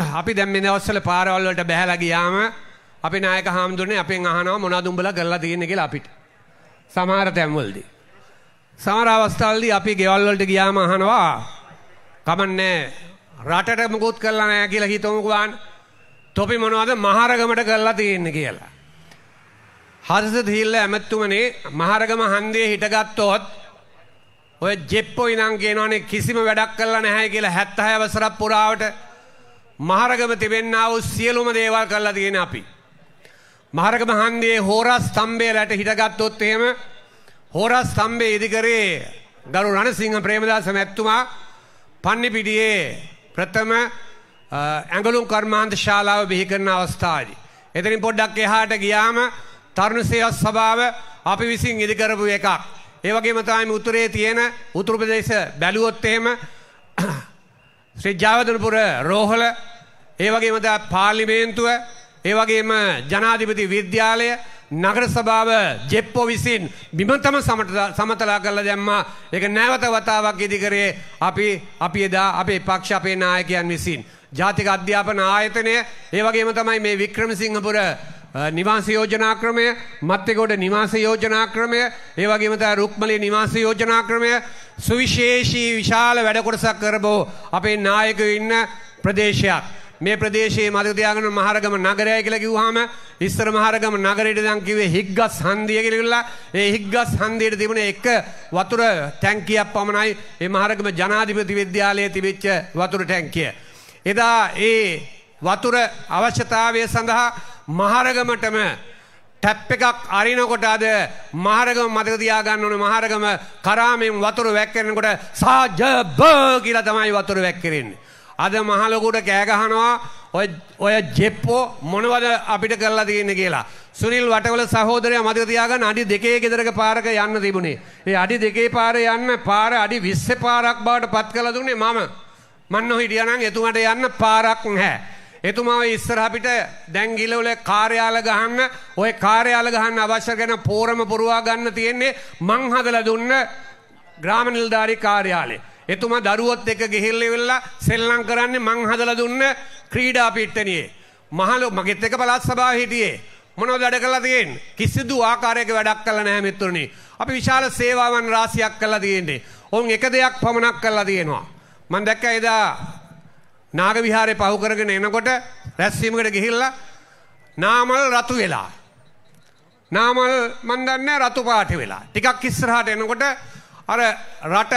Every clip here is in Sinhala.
අපි දැන් මේ දවස්වල පාරවල් වලට බැහැලා ගියාම අපේ නායක හාමුදුරනේ අපෙන් අහනවා මොනවද උඹලා කරලා තියෙන්නේ කියලා අපිට. සමහර තැන්වලදී. සමහර අවස්ථාවලදී අපි ගෙවල් වලට ගියාම අහනවා කමන්නේ රටට මොකුත් කරලා නැහැ කියලා හිතමුකෝ ගන්න. තොපි මොනවද මහරගමට කරලා තියෙන්නේ කියලා. හර්ෂද හිල්ල ඇමතුමනේ මහරගම හන්දියේ හිටගත්තොත් ඔය ජෙප්පෝ ඉනම් කියනවනේ කිසිම වැඩක් කරලා නැහැ කියලා 76 වසරක් පුරාවට මහරගම තිබෙන්නා වූ සියලුම දේවල් කරලා තියෙන අපි. මහරගම හන්දියේ හෝරා ස්තම්භය ලැට හිටගත්තොත් එහෙම හෝරා ස්තම්භය ඉදිකරේ ගරු රණසිංහ ප්‍රේමදාස මැතිතුමා පන්නිපිටියේ ප්‍රථම ඇඟලුම් කර්මාන්ත ශාලාව බිහි කරන අවස්ථාවේදී. එතනින් පොඩ්ඩක් එහාට ගියාම තරුණ සේවා සභාව අපි විසින් ඉදිකරපු එකක්. ඒ වගේම තමයි උතුරේ තියෙන උතුරු ප්‍රදේශ බැලුවොත් එහෙම ශ්‍රී ජයවර්ධනපුර රෝහල, ඒ වගේම තමයි පාර්ලිමේන්තුව, ඒ වගේම ජනාධිපති විද්‍යාලය, නගර සභාව ජෙප්පෝ විසින් බිමතම සමතලා කරලා දැම්මා. ඒක නැවත වතාවක් ඉදිකරේ අපි එදා අපේ පක්ෂ අපේ නායකයන් විසින්. ජාතික අධ්‍යාපන ආයතනය, ඒ වගේම තමයි මේ වික්‍රමසිංහපුර නිවාස යෝජනා ක්‍රමය, මත්තේගොඩ නිවාස යෝජනා ක්‍රමය, ඒ වගේම තමයි රුක්මලී නිවාස යෝජනා ක්‍රමය සුවිශේෂී විශාල වැඩ කොටසක් කරබෝ අපේ නායකයෝ ඉන්න ප්‍රදේශයක්. මේ ප්‍රදේශයේ මතක තියාගන්න මහරගම නගරය කියලා කිව්වහම ඉස්සර මහරගම නගරයට දැන් කිව්වේ හිග්ගස් හන්දිය කියලා. ඒ හිග්ගස් හන්දියට තිබුණ එක වතුර ටැංකියක් පමණයි මේ මහරගම ජනාධිපති විද්‍යාලයේ තිබිච්ච වතුර ටැංකිය. එදා ඒ වතුර අවශ්‍යතාවය සඳහා මහරගමටම ටැප් එකක් අරිනකොට අද මහරගම මතක තියාගන්න ඕනේ මහරගම කරාමෙන් වතුර වැක්කිරෙනකොට සාජබ කියලා තමයි වතුර වැක්කිරෙන්නේ. අද මහලොකුට කෑ ගහනවා ඔය ජෙප්පෝ මොනවද අපිට කරලා තියෙන්නේ කියලා. සුනිල් වටවල සහෝදරයා මතක තියාගන්න අඩි 2 ගෙදරක පාරක යන්න තිබුණේ. ඒ අඩි 2 පාරේ යන්න පාර අඩි 20 පාරක් බවට පත් කළා දුන්නේ මම නොහිටියා නම් එතුමාට යන්න පාරක් නැහැ. එතුමා ඉස්සර අපිට දැන් ගිලවල කාර්යාල ගහන්න ඔය කාර්යාල ගහන්න අවශ්‍ය කරන පෝරම පුරවා ගන්න තියෙන්නේ මං හදලා දුන්න ග්‍රාම නිලධාරී කාර්යාලය. එතුමා දරුවොත් එක්ක ගිහිල්ලා ඉවරලා සෙල්ලම් කරන්නේ මං හදලා දුන්න ක්‍රීඩා පිට්ටනියේ. මගෙත් එක්ක පළාත් සභාවේ හිටියේ. මොනවද වැඩ කළා තියෙන්නේ? කිසිදු ආකාරයක වැඩක් කළා නැහැ මිත්‍රනි. අපි විශාල සේවාවන් රාශියක් කළා තියෙන්නේ. ඔවුන් එක දෙයක් පමණක් කළා තියෙනවා. මම දැක්කා එදා නාග විහාරේ පහු කරගෙන එනකොට රැස්වීමකට ගිහිල්ලා නාමල් රතු වෙලා. නාමල් මන් දන්නේ රතු පාට වෙලා. ටිකක් ඉස්සරහට එනකොට අර රට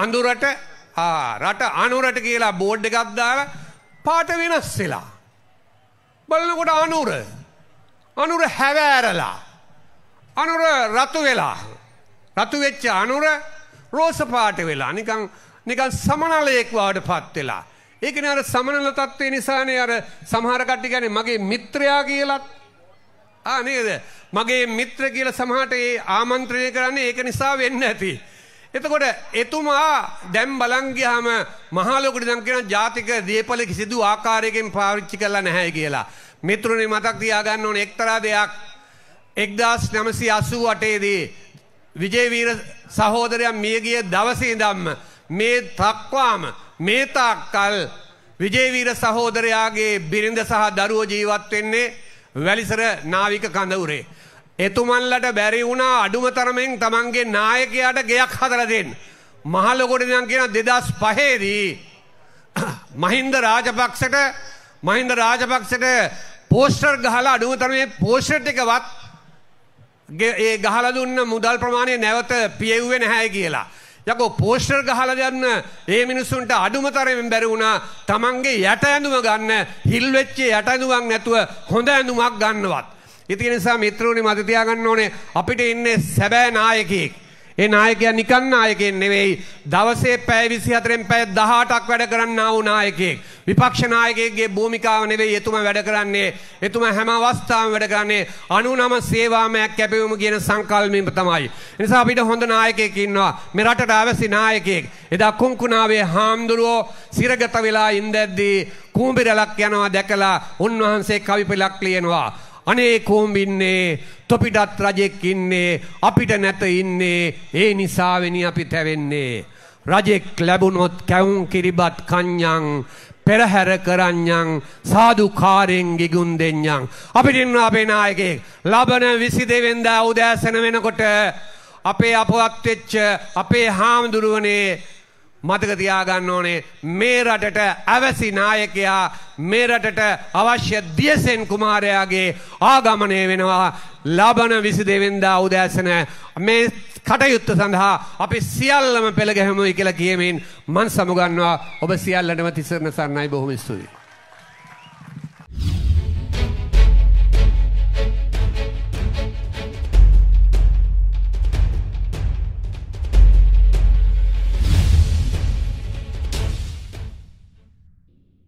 අනුරට කියලා බෝඩ් එකක් දාලා පාට වෙනස් වෙලා. බලනකොට අනුර හැවෑරලා. අනුර රතු වෙලා. රතු වෙච්ච අනුර රෝස පාට වෙලා. නිකන් සමනලයක් වඩ පත් වෙලා. ඒකනේ අර සමනල තත්ත්වේ නිසානේ අර සමහර කට්ටිය කියන්නේ මගේ මිත්‍රයා කියලාත් නේද? මගේ මිත්‍ර කියලා සමහරට ඒ ආමන්ත්‍රණය කරන්නේ ඒක නිසා වෙන්නේ නැති. එතකොට එතුමා දැන් බලන් ගියාම මහා ලොකුට දැන් කියන ජාතික දීපල කිසිදු ආකාරයකින් පාවිච්චි කරලා නැහැ කියලා. මිත්‍රෝනේ මතක් තියාගන්න ඕනේ එක්තරා දෙයක් 1988 දී විජේවීර සහෝදරයා මියගිය දවසේ ඉඳන්ම මේ තක්වාම මේ තාක්කල් විජේවීර සහෝදරයාගේ බිරිඳ සහ දරුවෝ ජීවත් වෙන්නේ වැලිසර නාවික කඳවුරේ. එතුමන්ලට බැරි වුණා අඩුම තරමෙන් තමන්ගේ නායකයාට ගෙයක් හදලා දෙන්න. මහලොකොට ඉඳන් කියන 2005 දී මහින්ද රාජපක්ෂට පෝස්ටර් ගහලා අඩුම තරමේ පෝස්ටර් එකවත් ඒ ගහලා දුන්න මුදල් ප්‍රමාණය නැවත පියෙව්වේ නැහැ කියලා. යකෝ පෝස්ටර් ගහලා දෙන්න ඒ මිනිස්සුන්ට අඩුම තරමින් බැරි වුණා තමන්ගේ යට ඇඳුම ගන්න හිල් වෙච්ච යට ඇඳුමක් නැතුව හොඳ ඇඳුමක් ගන්නවත්. ඉතින් ඒ නිසා මිත්‍රෝනි මත තියාගන්න ඕනේ අපිට ඉන්නේ සැබෑ නායකයෙක්. ඒ නායකයා නිකන් නායකයෙක් නෙවෙයි. දවසේ පැය 24න් පැය 18ක් වැඩ කරන්නා වූ නායකයෙක්. විපක්ෂ නායකයෙක්ගේ භූමිකාව නෙවෙයි එතුමා වැඩ කරන්නේ. එතුමා හැම අවස්ථාවෙම වැඩ කරන්නේ 99 සේවාමයක් කැපවීම කියන සංකල්පයෙන් තමයි. ඒ නිසා අපිට හොඳ නායකයෙක් ඉන්නවා. මේ රටට අවශ්‍ය නායකයෙක්. එදා කුංකුණාවේ හාමුදුරුවෝ සිරගත වෙලා ඉඳද්දී කූඹිරලක් යනවා දැකලා උන්වහන්සේ කවි පෙළක් ලියනවා. අනේ කොම්බින්නේ තොපිටත් රජෙක් ඉන්නේ අපිට නැත ඉන්නේ ඒ නිසාවෙනි අපි තැවෙන්නේ. රජෙක් ලැබුණොත් කැවුම් කිරිබත් කන්යන් පෙරහැර කරන්යන් සාදුකාරයෙන් ගිගුම් දෙන්යන්. අපිට ඉන්න අපේ නායකයෙක් ලබන 22 වෙනිදා උදෑසන වෙනකොට අපේ අපවත් වෙච්ච අපේ හාමුදුරුවනේ මතක තියාගන්න ඕනේ මේ රටට අවැසි නායකයා මේ රටට අවශ්‍ය දියසෙන් කුමාරයාගේ ආගමනය වෙනවා ලබන 22 වෙනිදා උදෑසන මේ කටයුත්ත සඳහා අපි සියල්ලම පෙළ ගැහෙමුයි කියලා කියමින් මන් සමුගන්නවා ඔබ සියල්ලටම තිසරණ සරණයි බොහොම ස්තුතියි.